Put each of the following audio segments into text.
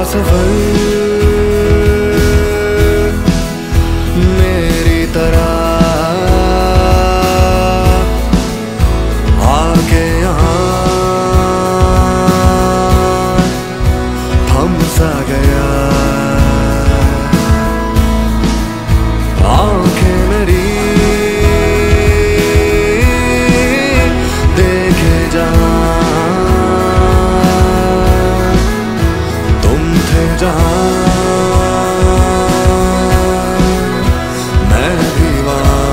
सफर मेरी तरह आके यहाँ थम सा गया। आंखें मेरी देखे जहाँ तुम थे जहाँ मैं भी वहाँ।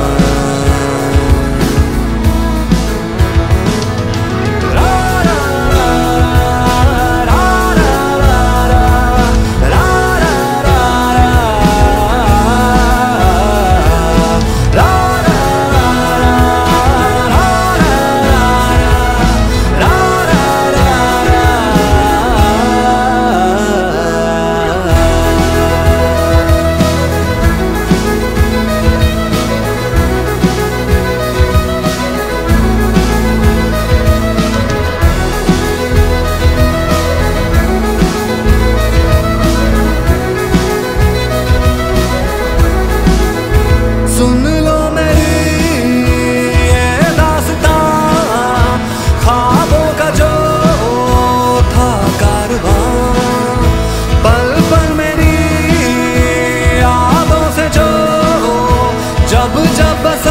सुन लो मेरी ये दास्तां, ख्वाबों का जो था कारवां, पल पल मेरी यादों से जो जब जब बसा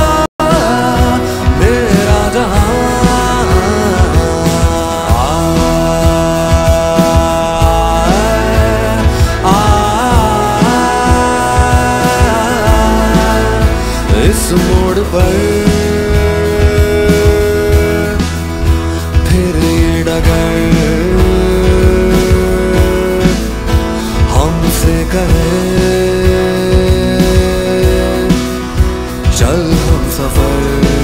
मेरा जहां। इस मोड़ पर फिर ये डगर हमसे कहे चल हम सफर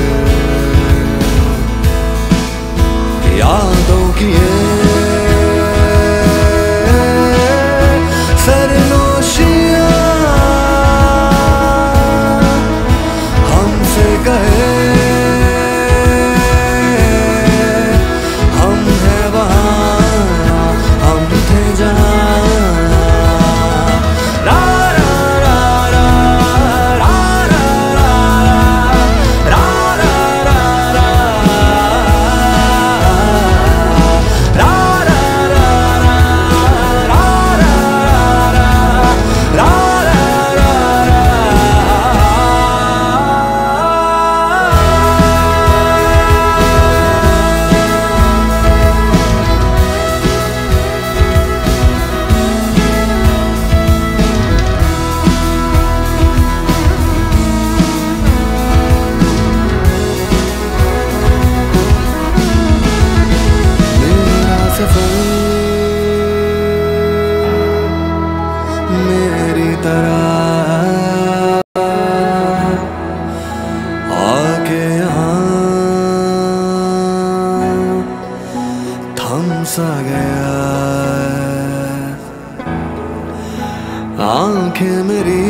यादों की ये सरनोशियां कहे हम हैं वहाँ हम थे जहाँ। रा रा रा रा रा रा रा रा रा रा मेरी तरह आके यहाँ थम सा गया। आंखें मेरी